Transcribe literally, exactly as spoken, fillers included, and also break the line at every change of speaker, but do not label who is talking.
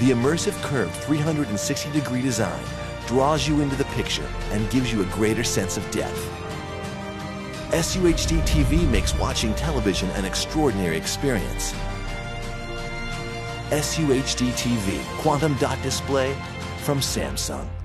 The immersive curved three hundred sixty degree design draws you into the picture and gives you a greater sense of depth. S U H D T V makes watching television an extraordinary experience. S U H D T V Quantum Dot Display from Samsung.